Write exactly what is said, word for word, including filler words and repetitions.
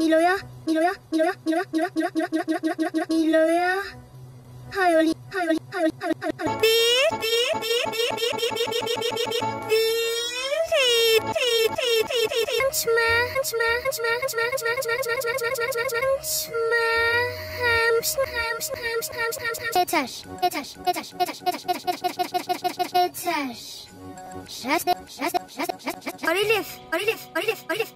Niloya, Niloya, Niloya, Niloya, Niloya, Niloya, Niloya, Niloya, Niloya, Niloya. Hayır, hayır, hayır, hayır, hayır. Bir, bir, bir, bir, bir, bir, bir, bir, bir, bir, bir, bir. Hınçma, hınçma, hınçma, hınçma, hınçma, hınçma, hınçma, hınçma, hınçma, hınçma, hınçma, hınçma. Hemşin, hemşin, hemşin, hemşin, hemşin, hemşin. Yeter, yeter, yeter, yeter, yeter, yeter, yeter, yeter, yeter, yeter, yeter, yeter. Şahs, şahs, şahs, şahs, şahs. Arelif, Arelif, Arelif, Arelif.